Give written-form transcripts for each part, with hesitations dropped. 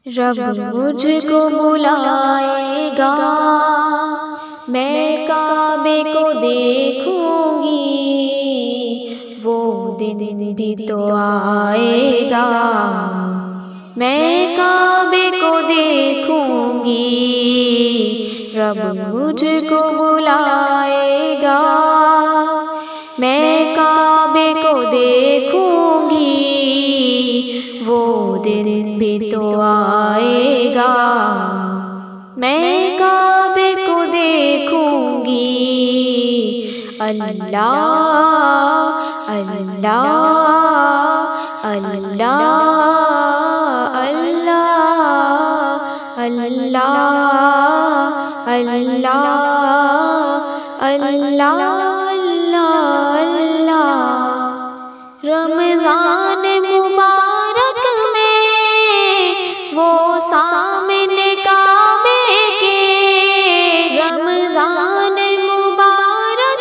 रब मुझको बुलाएगा, मैं काबे को देखूंगी, वो दिन भी तो आएगा। मैं काबे को देखूंगी, रब मुझको बुलाएगा, मैं काबे को देखूंगी, वो दिन भी तो आएगा। मैं काबे को देखूंगी। अल्लाह अल्लाह अल्लाह अल्लाह अल्लाह अल्लाह अल्लाह अल्लाह। रमज़ान मुबारक में वो सामने काबे के, रमज़ान मुबारक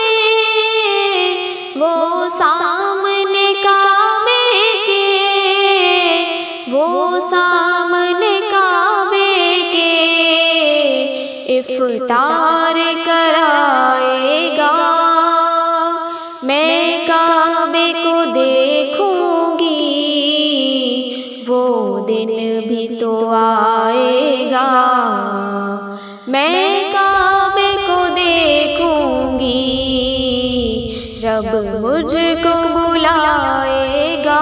में वो सामने काबे के, वो सामने काबे के इफ्तार कराएगा। मैं काबे को देखूंगी, वो दिन भी तो आएगा। मैं काबे को देखूंगी, रब मुझको बुलाएगा,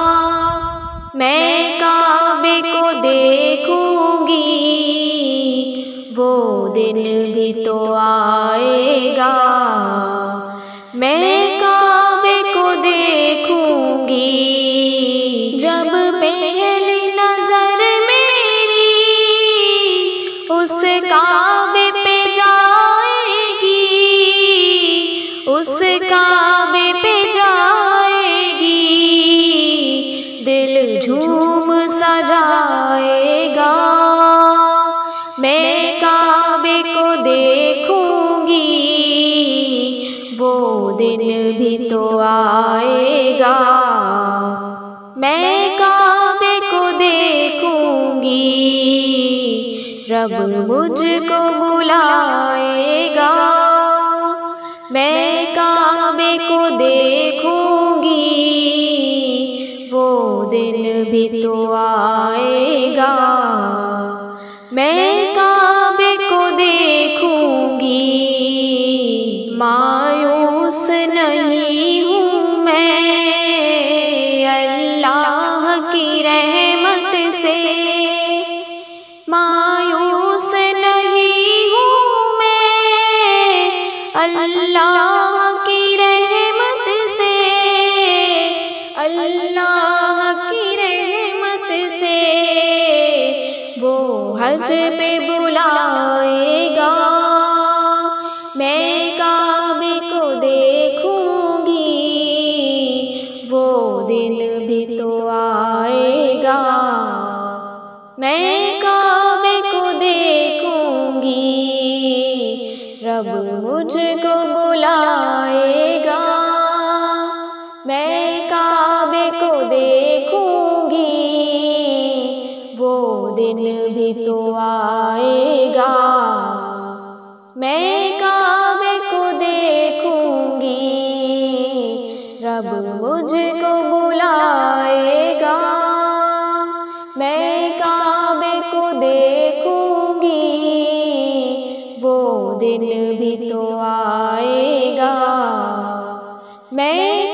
मैं काबे को देखूंगी, वो दिन भी तो आएगा। मैं काबे को देखूंगी। जब पहली नजर मेरी उस काबे पे जाएगी, उस काबे पे जाएगी, दिल झूम सा जाएगा। मैं काबे को देखूंगी, वो दिन भी तो आएगा। मैं काबे को देखूंगी, रब मुझको बुलाएगा, मैं काबे को देखूंगी, वो दिन भी तो आएगा। मैं काबे को देखूंगी। मायूस नहीं हूँ मैं अल्लाह की रहमत से, मायूस नहीं हूँ मैं अल्लाह की रहमत से, अल्लाह की रहमत से। वो हज पे बुलाएगा, मैं काबे को देखूंगी, वो दिन भी तो आएगा। मैं काबे को देखूंगी, रब मुझको बुलाएगा, मैं काबे को देखूंगी, वो दिन भी तो आएगा। मैं काबे को देखूंगी, रब मुझको बुलाएगा, मैं काबे को देखूंगी, वो दिन भी तो आएगा। मैं